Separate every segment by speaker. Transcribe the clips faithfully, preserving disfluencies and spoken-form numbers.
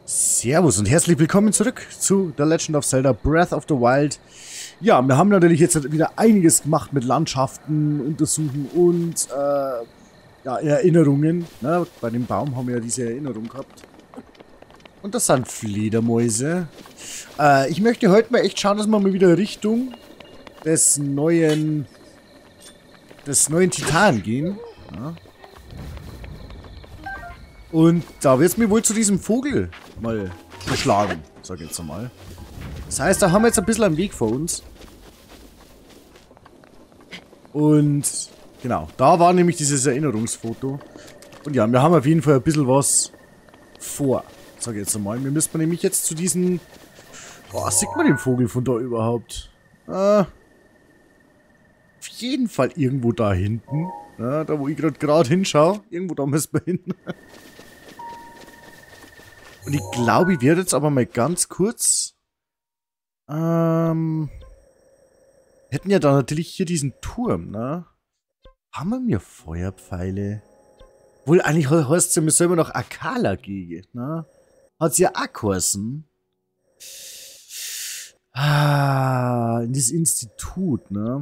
Speaker 1: Servus und herzlich willkommen zurück zu The Legend of Zelda Breath of the Wild. Ja, wir haben natürlich jetzt wieder einiges gemacht mit Landschaften, Untersuchen und äh, ja, Erinnerungen. Ne? Bei dem Baum haben wir ja diese Erinnerung gehabt. Und das sind Fledermäuse. Äh, ich möchte heute mal echt schauen, dass wir mal wieder Richtung des neuen, des neuen Titan gehen. Ja. Und da wird es mir wohl zu diesem Vogel mal verschlagen, sag ich jetzt einmal. Das heißt, da haben wir jetzt ein bisschen einen Weg vor uns. Und genau, da war nämlich dieses Erinnerungsfoto. Und ja, wir haben auf jeden Fall ein bisschen was vor, sag ich jetzt einmal. Wir müssen nämlich jetzt zu diesen... Boah, sieht man den Vogel von da überhaupt? Äh, auf jeden Fall irgendwo da hinten. Ja, da wo ich gerade gerade hinschaue. Irgendwo da müssen wir hin. Und ich glaube, ich werde jetzt aber mal ganz kurz... Ähm... Hätten ja da natürlich hier diesen Turm, ne? Haben wir mir Feuerpfeile? Wohl, eigentlich heißt es ja, wir sollen noch Akala gehen, ne? Hat sie ja auch geheißen. Ah, in das Institut, ne?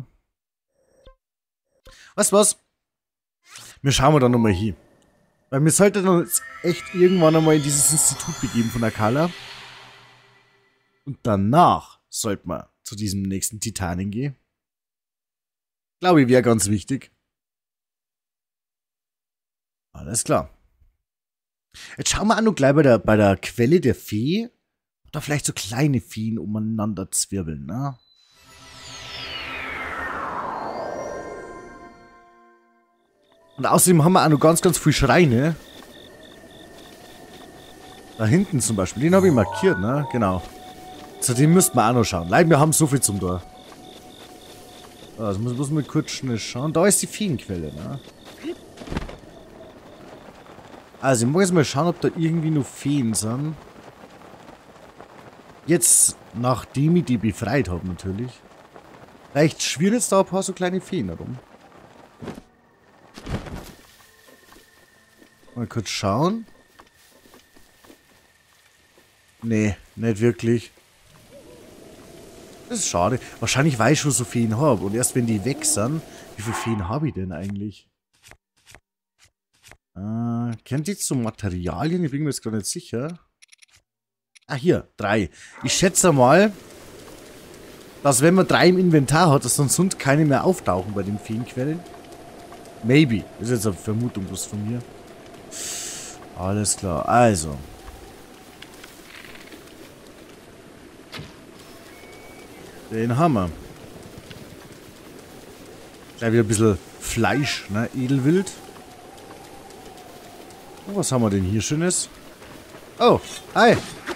Speaker 1: Weißt du was? Wir schauen wir da nochmal hin. Weil wir sollten uns echt irgendwann einmal in dieses Institut begeben von Akala. Und danach sollten wir zu diesem nächsten Titanen gehen. Glaube ich, wäre ganz wichtig. Alles klar. Jetzt schauen wir auch noch gleich bei der, bei der Quelle der Fee. Oder vielleicht so kleine Feen umeinander zwirbeln, ne? Und außerdem haben wir auch noch ganz, ganz viele Schreine. Da hinten zum Beispiel. Den habe ich markiert, ne? Genau. Zu dem müssten wir auch noch schauen. Leider, wir haben so viel zum Tor. Also muss, muss man kurz schnell schauen. Da ist die Feenquelle, ne? Also ich muss jetzt mal schauen, ob da irgendwie noch Feen sind. Jetzt, nachdem ich die befreit habe, natürlich. Vielleicht schwirren jetzt da ein paar so kleine Feen herum. Mal kurz schauen. Nee, nicht wirklich. Das ist schade. Wahrscheinlich, weil ich schon so Feen habe. Und erst wenn die weg sind, wie viele Feen habe ich denn eigentlich? Äh, kennt ihr jetzt so Materialien? Ich bin mir jetzt gar nicht sicher. Ah, hier, drei. Ich schätze mal, dass wenn man drei im Inventar hat, dass dann sonst keine mehr auftauchen bei den Feenquellen. Maybe. Das ist jetzt eine Vermutung bloß von mir. Alles klar. Also. Den haben wir. Gleich wieder ein bisschen Fleisch, ne? Edelwild. Oh, was haben wir denn hier Schönes? Oh, hi.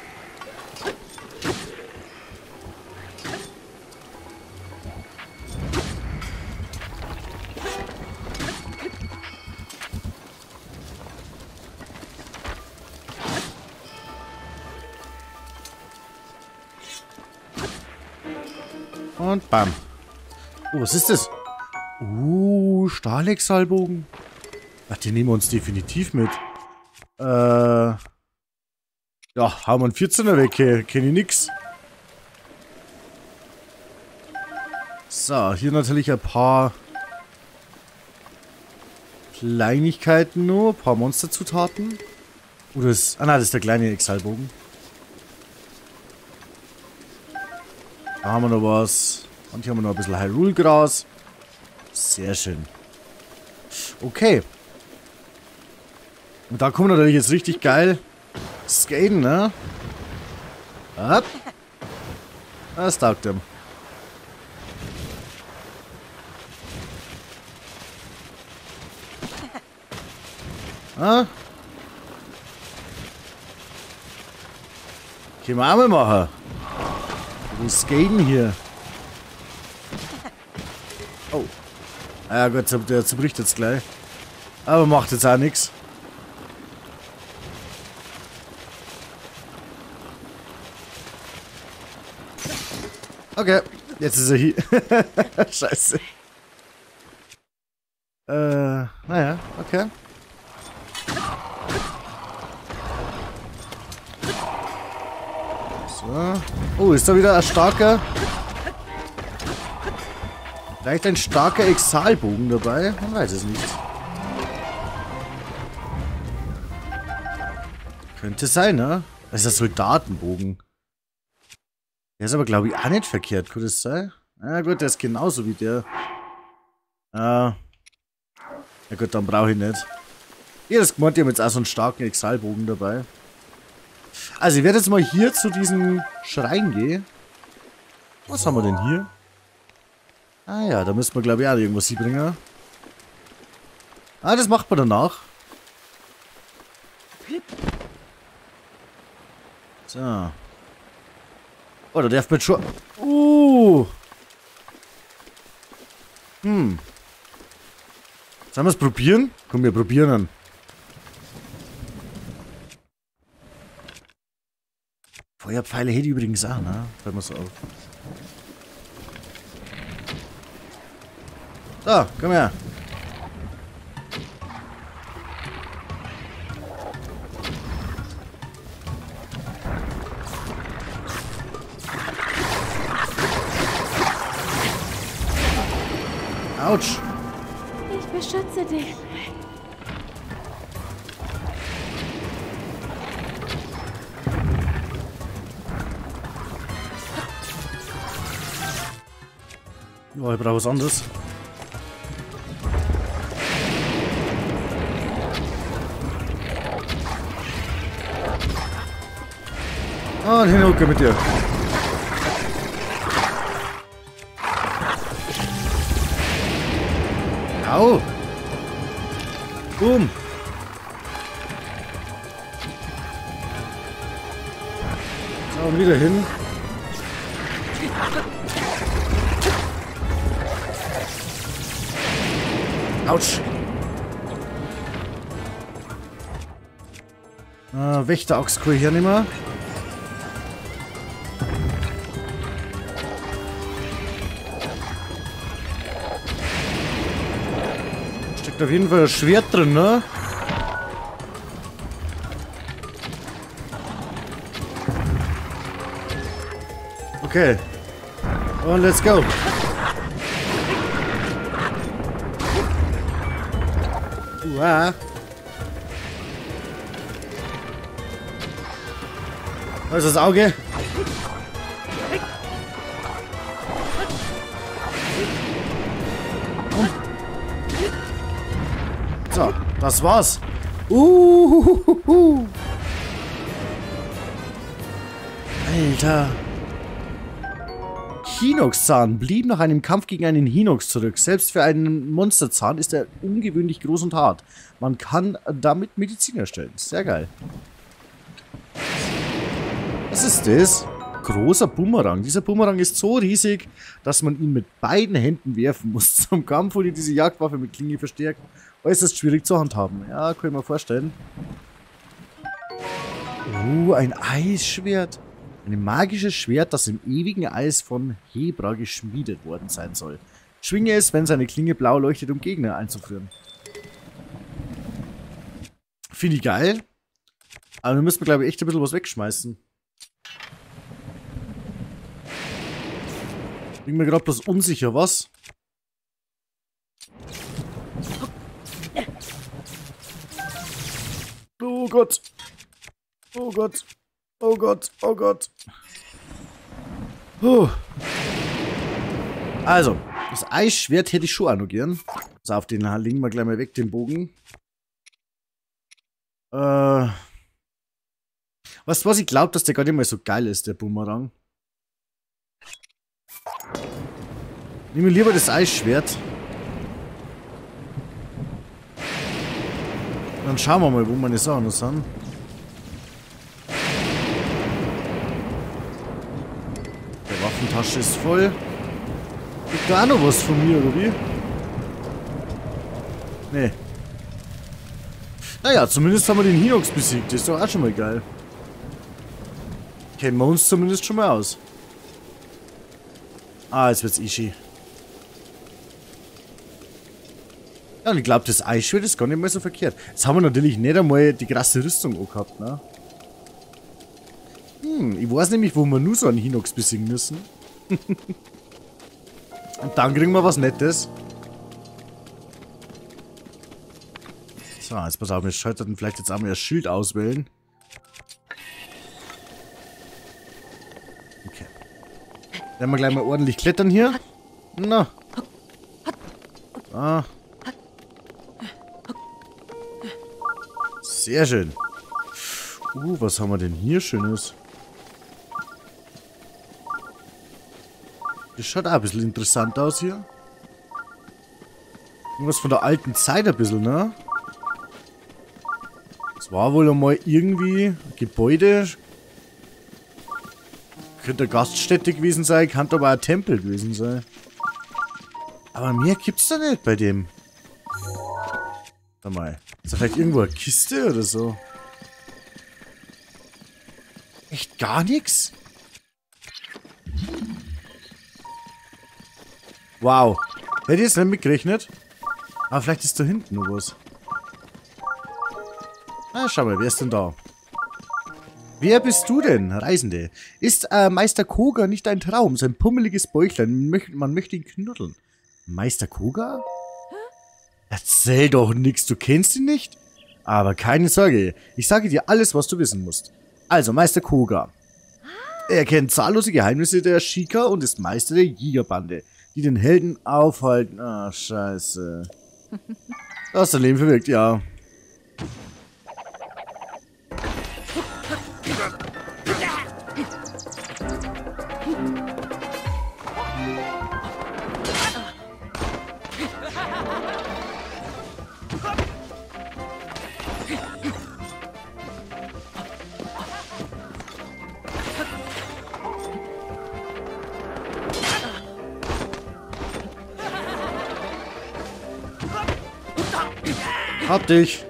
Speaker 1: Und bam. Oh, was ist das? Uh, Stahlexalbogen. Ach, die nehmen wir uns definitiv mit. Äh. Ja, haben wir einen vierzehner weg. Kenne ich nix. So, hier natürlich ein paar Kleinigkeiten nur. Ein paar Monsterzutaten. Oh, das ist. Ah, nein, das ist der kleine Exalbogen. Da haben wir noch was. Und hier haben wir noch ein bisschen Hyrule-Gras. Sehr schön. Okay. Und da kommt natürlich jetzt richtig geil Skaten, ne? Ab. Das taugt ihm. Ah. Können wir auch mal machen. Wo skaten hier? Oh. Ja Gott, der zerbricht jetzt gleich. Aber macht jetzt auch nichts. Okay, jetzt ist er hier. Scheiße. Äh, naja, okay. So. Oh, ist da wieder ein starker... Vielleicht ein starker Exalbogen dabei? Man weiß es nicht. Könnte sein, ne? Das ist ein Soldatenbogen. Der ist aber, glaube ich, auch nicht verkehrt. Könnte es sein? Ja gut, der ist genauso wie der. Ah. Ja gut, dann brauche ich nicht. Ja, das gemeint, die haben jetzt auch so einen starken Exalbogen dabei. Also ich werde jetzt mal hier zu diesem Schrein gehen. Was haben wir denn hier? Ah ja, da müssen wir, glaube ich, auch irgendwas hinbringen. Ah, das macht man danach. So. Oh, da darf man schon... Uh. Hm. Sollen wir es probieren? Komm, wir probieren dann. Feuerpfeile hätte ich übrigens auch, ne? Fällt mir so auf. So, komm her. Autsch.
Speaker 2: Ich beschütze dich.
Speaker 1: Oh, ich brauche was anderes. Ah, den Hucke mit dir. Au! Boom! So, und wieder hin. Autsch! Ah, Wächter-Axt kann ich hernehmen. Steckt auf jeden Fall ein Schwert drin, ne? Okay. Und let's go. Uah. Da ist das Auge. So, das war's. Uhuhuhu. Alter. Hinox-Zahn blieb nach einem Kampf gegen einen Hinox zurück. Selbst für einen Monsterzahn ist er ungewöhnlich groß und hart. Man kann damit Medizin erstellen. Sehr geil. Was ist das? Großer Bumerang. Dieser Bumerang ist so riesig, dass man ihn mit beiden Händen werfen muss. Zum Kampf wurde diese Jagdwaffe mit Klinge verstärkt. Äußerst schwierig zu handhaben. Ja, kann ich mir vorstellen. Oh, ein Eisschwert. Ein magisches Schwert, das im ewigen Eis von Hebra geschmiedet worden sein soll. Schwinge es, wenn seine Klinge blau leuchtet, um Gegner einzuführen. Finde ich geil. Aber wir müssen, glaube ich, echt ein bisschen was wegschmeißen. Bin mir gerade bloß unsicher, was? Oh Gott. Oh Gott. Oh Gott. Oh Gott. Puh. Also, das Eisschwert hätte ich schon auch noch gern. So, auf den legen wir gleich mal weg, den Bogen. Äh. Was, was ich glaube, dass der gar nicht mal so geil ist, der Bumerang. Nehmen wir lieber das Eisschwert. Dann schauen wir mal, wo meine Sachen noch sind. Die Waffentasche ist voll. Gibt da auch noch was von mir, oder wie? Nee. Naja, zumindest haben wir den Hinox besiegt. Das ist doch auch schon mal geil. Kennen wir uns zumindest schon mal aus. Ah, jetzt wird's Ishi. Ja, und ich glaube, das Eisschwert ist gar nicht mal so verkehrt. Jetzt haben wir natürlich nicht einmal die krasse Rüstung auch gehabt, ne? Hm, ich weiß nämlich, wo wir nur so einen Hinox besiegen müssen. Und dann kriegen wir was Nettes. So, jetzt pass auf, wir sollten vielleicht jetzt einmal das Schild auswählen. Okay. Dann wir gleich mal ordentlich klettern hier. Na. Ah. Sehr schön. Uh, was haben wir denn hier Schönes? Das schaut auch ein bisschen interessant aus hier. Irgendwas von der alten Zeit ein bisschen, ne? Es war wohl einmal irgendwie ein Gebäude. Könnte eine Gaststätte gewesen sein, könnte aber auch ein Tempel gewesen sein. Aber mehr gibt's da nicht bei dem. Warte mal. Ist da vielleicht irgendwo eine Kiste oder so? Echt gar nichts? Wow. Hätte ich jetzt nicht mitgerechnet. Aber vielleicht ist da hinten noch was. Na, schau mal, wer ist denn da? Wer bist du denn, Reisende? Ist äh, Meister Koga nicht ein Traum? Sein pummeliges Bäuchlein, man möchte ihn knuddeln. Meister Koga? Erzähl doch nichts, du kennst ihn nicht? Aber keine Sorge, ich sage dir alles, was du wissen musst. Also, Meister Koga. Er kennt zahllose Geheimnisse der Shika und ist Meister der Jägerbande, die den Helden aufhalten. Ah, scheiße. Das ist dein Leben verwirkt, ja. Hab dich.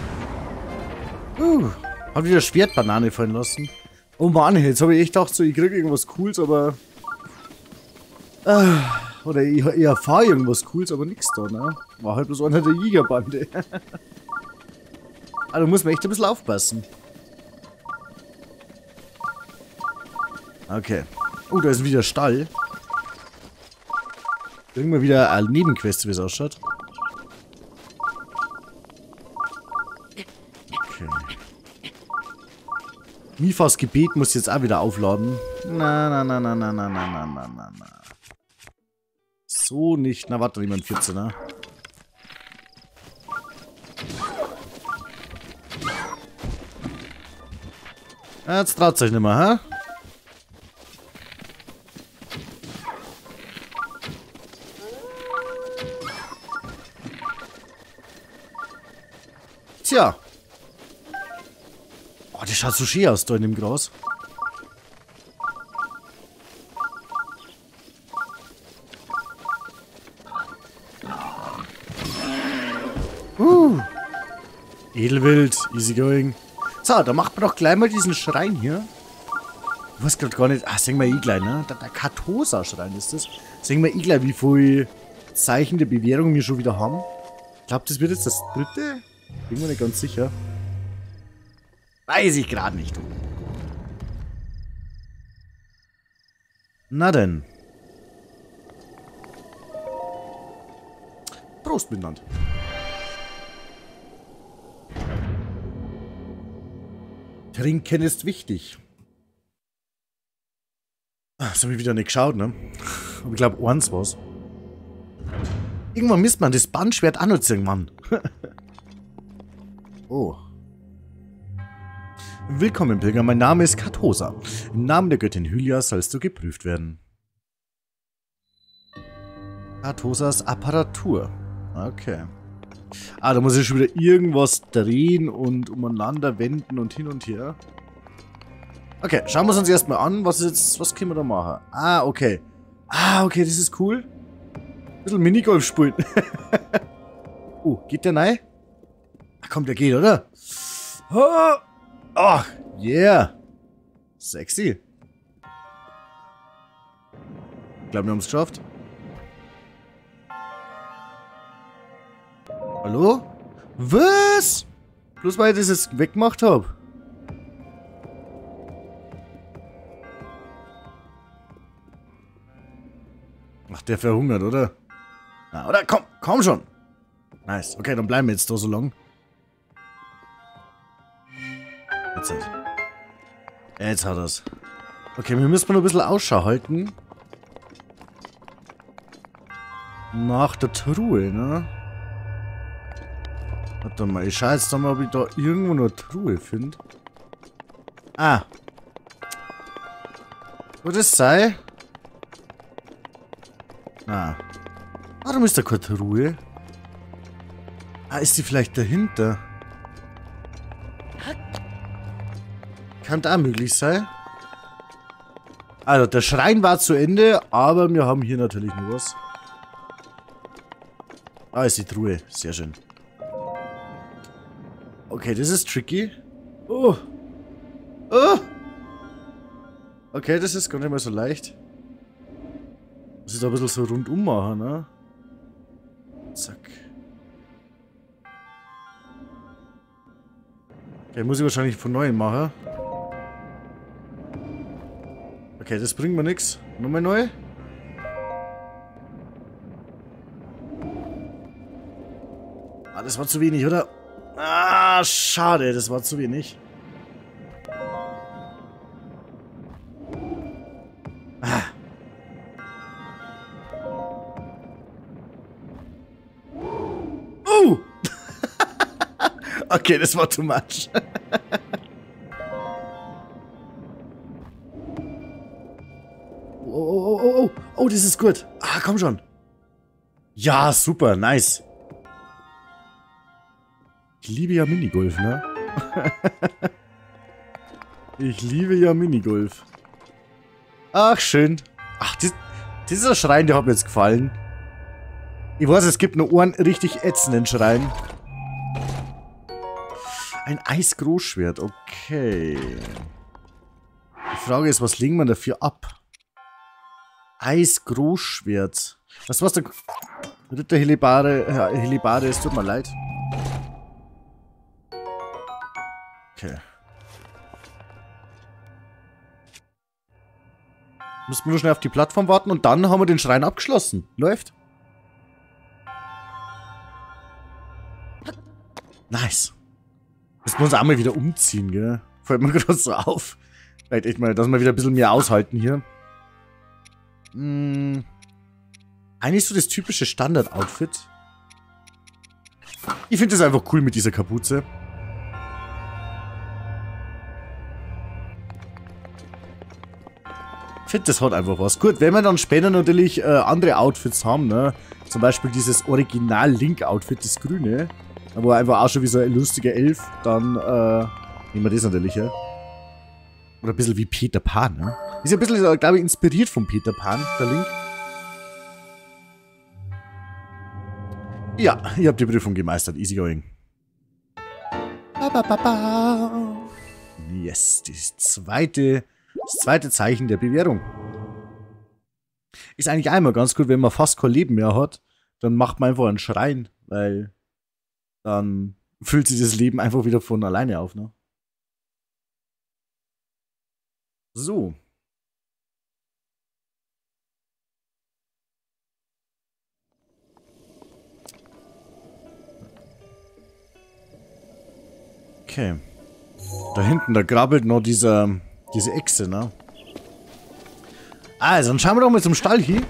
Speaker 1: Uh, hab wieder Schwertbanane fallen lassen. Oh Mann, jetzt habe ich echt gedacht, so, ich krieg irgendwas Cooles, aber... Äh, oder ich, ich erfahre irgendwas Cooles, aber nix da, ne? War halt bloß einer der Jägerbande. Also muss man echt ein bisschen aufpassen. Okay. Oh, da ist wieder Stall. Irgendwann wieder eine Nebenquest, wie es ausschaut. Okay. Mifas Gebet muss jetzt auch wieder aufladen. Na, na, na, na, na, na, na, na, na, na, na. So nicht. Na, warte, jemand vierzehner. Jetzt traut euch nicht mehr, hä? Tja. Oh, das schaut so schön aus da in dem Gras. Uh. Edelwild, easy going. So, da macht man doch gleich mal diesen Schrein hier. Ich weiß gerade gar nicht. Ah, sehen wir eh gleich, ne? Der, der Katosa-Schrein ist das. Sehen wir eh gleich, wie viele Zeichen der Bewährung wir schon wieder haben. Ich glaube, das wird jetzt das dritte. Bin mir nicht ganz sicher. Weiß ich gerade nicht. Na denn. Prost miteinander. Trinken ist wichtig. Das habe ich wieder nicht geschaut, ne? Aber ich glaube, eins war's. Irgendwann misst man das Bandschwert anziehen, Mann. Oh. Willkommen, Pilger. Mein Name ist Katosa. Im Namen der Göttin Hylia sollst du geprüft werden. Katosas Apparatur. Okay. Ah, da muss ich schon wieder irgendwas drehen und umeinander wenden und hin und her. Okay, schauen wir es uns erstmal an. Was ist jetzt, was können wir da machen? Ah, okay. Ah, okay, das ist cool. Ein bisschen Minigolf spielen. Oh, geht der rein? Ach komm, der geht, oder? Oh, oh, yeah. Sexy. Ich glaube, wir haben es geschafft. Hallo? Was? Bloß weil ich das jetzt weggemacht habe. Ach, der verhungert, oder? Na, oder? Komm, komm schon. Nice. Okay, dann bleiben wir jetzt da so lang. Jetzt halt. Jetzt hat er's. Okay, wir müssen mal noch ein bisschen Ausschau halten. Nach der Truhe, ne? Warte mal, ich schau jetzt mal, ob ich da irgendwo eine Truhe finde. Ah. Wo das sei? Ah. Warum ist da keine Truhe? Ah, ist die vielleicht dahinter? Kann da möglich sein? Also, der Schrein war zu Ende, aber wir haben hier natürlich noch was. Ah, ist die Truhe. Sehr schön. Okay, das ist tricky. Oh. Oh. Okay, das ist gar nicht mehr so leicht. Muss ich da ein bisschen so rundum machen, ne? Zack. Okay, muss ich wahrscheinlich von neuem machen. Okay, das bringt mir nichts. Nochmal neu. Ah, das war zu wenig, oder? Ah, schade, das war zu wenig. Ah. Uh! Okay, das war too much. Oh, oh, oh, oh, oh, das ist gut. Ah, komm schon. Ja, super, nice. Ich liebe ja Minigolf, ne? Ich liebe ja Minigolf. Ach, schön. Ach, dies, dieser Schrein, der hat mir jetzt gefallen. Ich weiß, es gibt nur einen richtig ätzenden Schrein. Ein Eisgroßschwert, okay. Die Frage ist, was legen wir dafür ab? Eisgroßschwert. Was war's der Ritter Helibare? Äh, Helibare, es tut mir leid. Okay. Müssen wir nur schnell auf die Plattform warten und dann haben wir den Schrein abgeschlossen. Läuft. Nice. Müssen wir uns auch mal wieder umziehen, gell? Fällt mir gerade so auf. Vielleicht echt mal, dass wir wieder ein bisschen mehr aushalten hier. Hm. Eigentlich so das typische Standard-Outfit. Ich finde das einfach cool mit dieser Kapuze. Ich finde, das hat einfach was. Gut, wenn wir dann später natürlich äh, andere Outfits haben, ne? Zum Beispiel dieses Original-Link-Outfit, das grüne. Wo er einfach auch schon wie so ein lustiger Elf, dann äh, nehmen wir das natürlich, ja. Oder ein bisschen wie Peter Pan, ne? Ist ja ein bisschen, glaube ich, inspiriert von Peter Pan, der Link. Ja, ich habe die Prüfung gemeistert. Easy going. Ba, ba, ba, ba. Yes, das zweite, das zweite Zeichen der Bewährung. Ist eigentlich einmal ganz gut, wenn man fast kein Leben mehr hat, dann macht man einfach einen Schrein, weil dann füllt sich das Leben einfach wieder von alleine auf, ne? So. Okay. Da hinten, da grabbelt noch dieser, diese Echse, ne? Also, dann schauen wir doch mal zum Stall hier.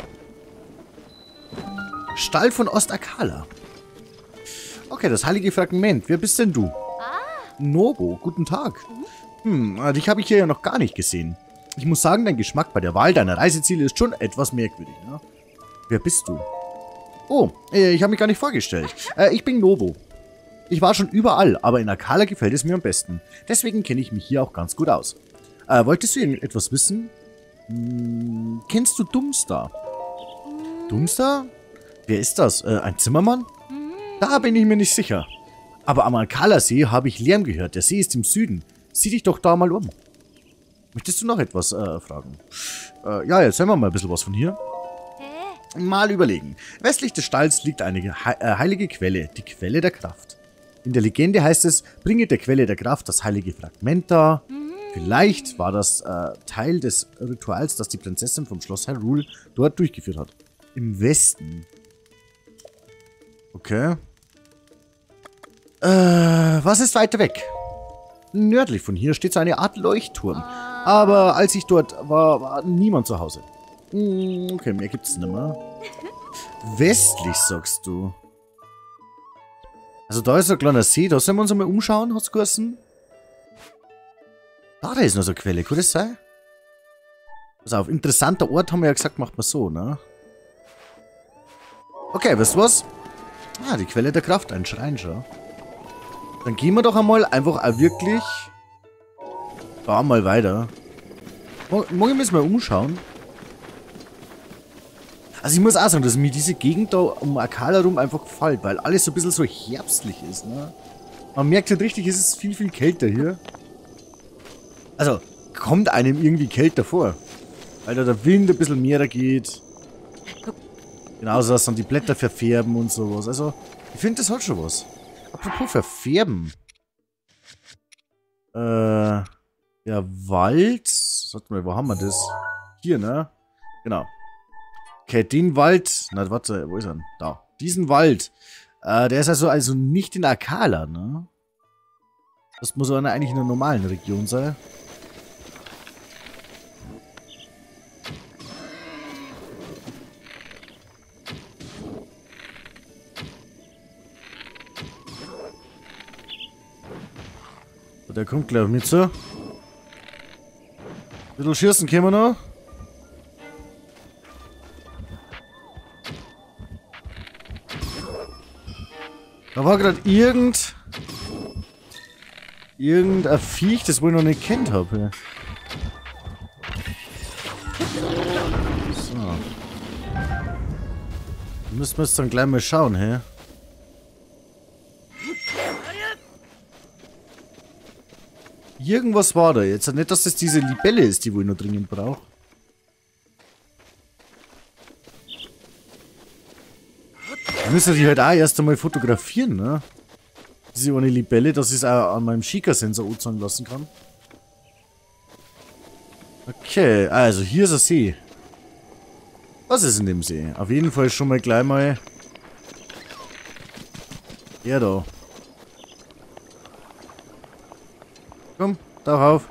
Speaker 1: Stall von Ostakala. Okay, das heilige Fragment. Wer bist denn du?
Speaker 2: Ah.
Speaker 1: Nobo, guten Tag. Hm, dich habe ich hier ja noch gar nicht gesehen. Ich muss sagen, dein Geschmack bei der Wahl deiner Reiseziele ist schon etwas merkwürdig, ne? Wer bist du? Oh, ich habe mich gar nicht vorgestellt. Äh, ich bin Nobo. Ich war schon überall, aber in Akala gefällt es mir am besten. Deswegen kenne ich mich hier auch ganz gut aus. Äh, wolltest du irgendetwas wissen? Hm, kennst du Dummstar? Dummstar? Wer ist das? Äh, ein Zimmermann? Da bin ich mir nicht sicher. Aber am Akala-See habe ich Lärm gehört. Der See ist im Süden. Sieh dich doch da mal um. Möchtest du noch etwas äh, fragen? Äh, ja, erzähl mal ein bisschen was von hier. Mal überlegen. Westlich des Stalls liegt eine he äh, heilige Quelle, die Quelle der Kraft. In der Legende heißt es, bringe der Quelle der Kraft das heilige Fragment dar. Vielleicht war das äh, Teil des Rituals, das die Prinzessin vom Schloss Hyrule dort durchgeführt hat. Im Westen. Okay. Äh, was ist weiter weg? Nördlich von hier steht so eine Art Leuchtturm. Aber als ich dort war, war niemand zu Hause. Hm, okay, mehr gibt's nicht mehr. Westlich, sagst du. Also da ist ein kleiner See, da sollen wir uns einmal umschauen, hat's geheißen? Ah, da ist noch so eine Quelle, kann das sein? Pass auf, interessanter Ort haben wir ja gesagt, macht man so, ne? Okay, weißt du was? Ah, die Quelle der Kraft, ein Schrein schon. Dann gehen wir doch einmal einfach auch wirklich da mal weiter. Morgen müssen wir umschauen. Also ich muss auch sagen, dass mir diese Gegend da um Akala rum einfach gefällt, weil alles so ein bisschen so herbstlich ist, ne? Man merkt halt richtig, es ist viel, viel kälter hier. Also, kommt einem irgendwie kälter vor. Weil da der Wind ein bisschen mehr geht. Genauso, dass dann die Blätter verfärben und sowas. Also, ich finde, das hat schon was. Apropos verfärben. Äh, ja, Wald. Warte mal, wo haben wir das? Hier, ne? Genau. Okay, den Wald. Na, warte, wo ist er denn? Da. Diesen Wald. Äh, der ist also, also nicht in Akala, ne? Das muss aber eigentlich in einer normalen Region sein. Der kommt gleich mit so. Ein bisschen schießen können wir noch. Da war gerade irgend... Irgendein Viech, das wohl noch nicht kennt habe. So. Müssen wir jetzt dann gleich mal schauen, hä? Irgendwas war da jetzt. Nicht, dass das diese Libelle ist, die wohl noch dringend braucht. Wir müssen die halt auch erst einmal fotografieren, ne? Diese eine Libelle, dass ich es auch an meinem Schika-Sensor anzeigen lassen kann. Okay, also hier ist ein See. Was ist in dem See? Auf jeden Fall schon mal gleich mal... Der da. Komm, darauf.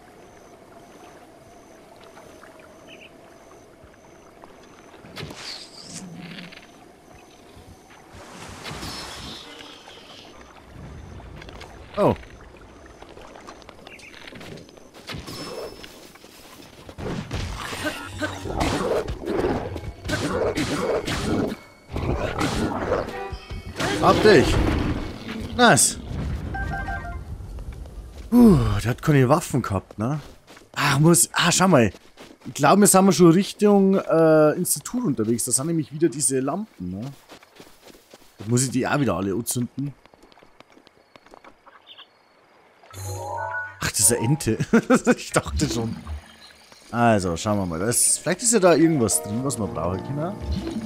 Speaker 1: Oh. Hab dich. Nice. Uh, der hat keine Waffen gehabt, ne? Ah, muss... Ah, schau mal. Ich glaube, wir sind schon Richtung äh, Institut unterwegs. Da sind nämlich wieder diese Lampen, ne? Da muss ich die auch wieder alle anzünden. Ach, das ist eine Ente. Ich dachte schon. Also, schauen wir mal. Da ist, vielleicht ist ja da irgendwas drin, was wir brauchen können.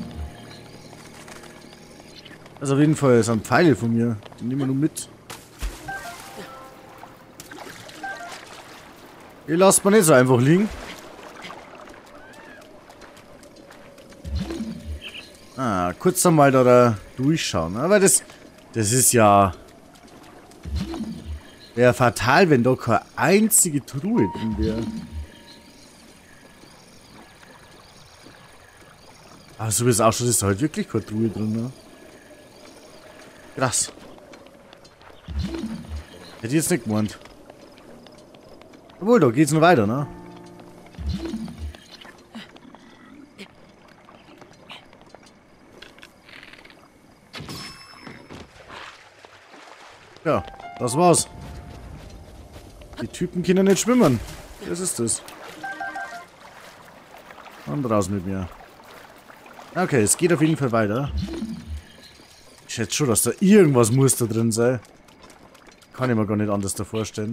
Speaker 1: Also auf jeden Fall sind Pfeile von mir. Die nehmen wir nur mit. Die lasst man nicht so einfach liegen. Ah, kurz einmal da, da durchschauen. Aber das, das ist ja... Wäre fatal, wenn da keine einzige Truhe drin wäre. Aber so wie es ausschaut, ist da halt wirklich keine Truhe drin, ne? Krass. Hätte ich jetzt nicht gemeint. Obwohl, da geht's noch weiter, ne? Ja, das war's. Die Typen können nicht schwimmen. Das ist das. Und raus mit mir. Okay, es geht auf jeden Fall weiter. Ich schätze schon, dass da irgendwas muss da drin sein. Kann ich mir gar nicht anders da vorstellen.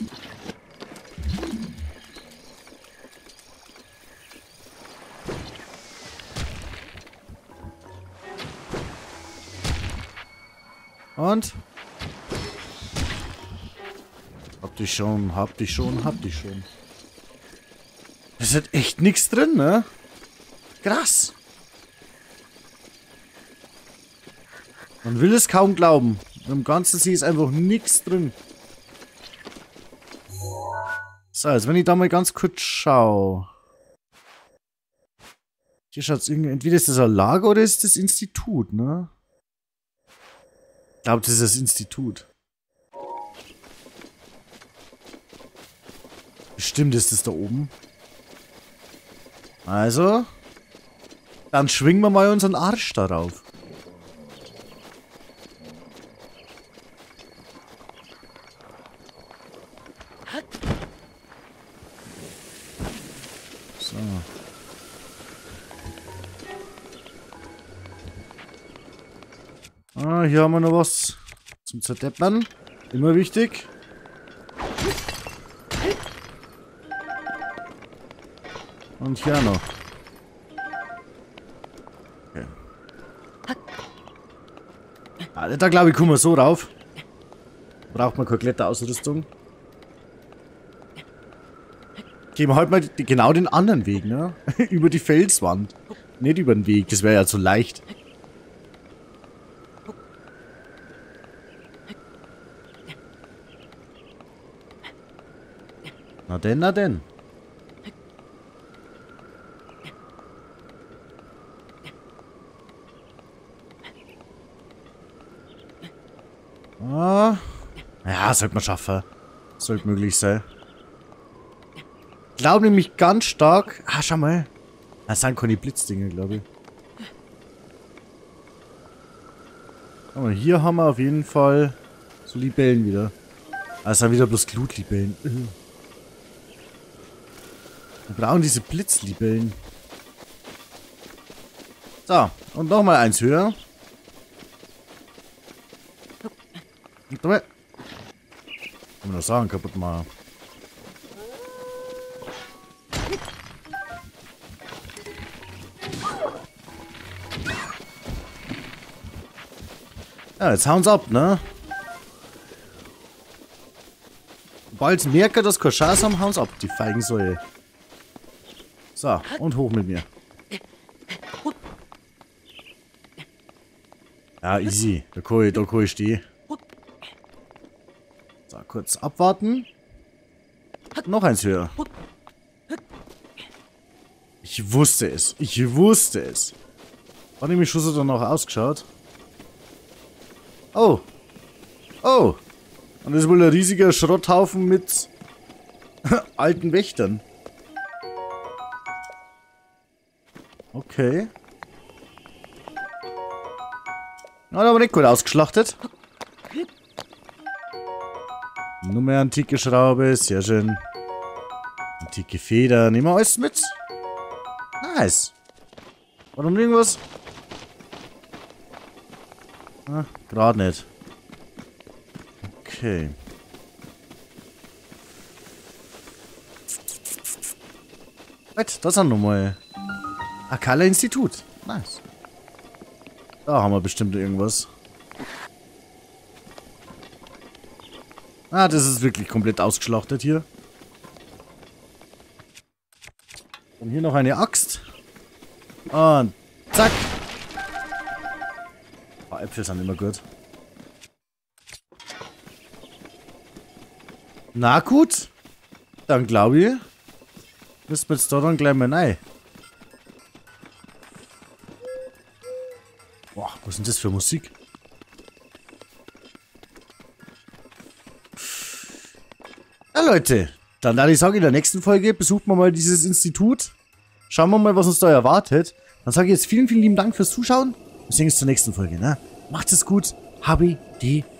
Speaker 1: Und? Hab dich schon, hab dich schon, hab dich schon. Es ist echt nichts drin, ne? Krass. Man will es kaum glauben. Im ganzen See ist einfach nichts drin. So, jetzt wenn ich da mal ganz kurz schaue. Hier schaut es irgendwie, entweder ist das ein Lager oder ist das Institut, ne? Ich glaube, das ist das Institut. Bestimmt ist das da oben. Also. Dann schwingen wir mal unseren Arsch darauf. So. Ah, hier haben wir noch was zum Zerdeppern. Immer wichtig. Und hier noch. Okay. Ah, da glaube ich, kommen wir so rauf. Braucht man keine Kletterausrüstung. Gehen wir halt mal die, genau den anderen Weg, ne? Über die Felswand. Nicht über den Weg, das wäre ja zu leicht. Na denn, na denn. Ah. Ja, sollte man schaffen. Sollte möglich sein. Ich glaube nämlich ganz stark. Ah, schau mal. Das sind keine Blitzdinge, glaube ich. Aber hier haben wir auf jeden Fall so Libellen wieder. Ah, es sind wieder bloß Glutlibellen. Wir brauchen diese Blitzlibellen. So, und nochmal eins höher. Und dabei. Kann man das sagen, kaputt machen. Ja, jetzt hauen sie ab, ne? Sobald sie merken, dass keine Chance haben, hauen sie ab, die feigen Säue. So, und hoch mit mir. Ja, easy. Da kann ich, da kann ich stehen. So, kurz abwarten. Noch eins höher. Ich wusste es. Ich wusste es. Hat nämlich schon so danach ausgeschaut. Oh. Oh. Und das ist wohl ein riesiger Schrotthaufen mit alten Wächtern. Okay. Hat aber nicht gut ausgeschlachtet. Nur mehr antike Schraube, sehr schön. Antike Feder, nehmen wir alles mit. Nice. Warum irgendwas? Ah, gerade nicht. Okay. Wait, das sind nochmal. Akala Institut. Nice. Da haben wir bestimmt irgendwas. Ah, das ist wirklich komplett ausgeschlachtet hier. Und hier noch eine Axt. Und zack. Oh, Äpfel sind immer gut. Na gut. Dann glaube ich, müssen wir jetzt da dann gleich mal rein. Boah, was ist denn das für Musik? Ja, Leute, dann würde ich sagen, in der nächsten Folge besuchen wir mal dieses Institut. Schauen wir mal, was uns da erwartet. Dann sage ich jetzt vielen, vielen lieben Dank fürs Zuschauen. Wir sehen uns zur nächsten Folge, ne? Macht es gut. Habi, die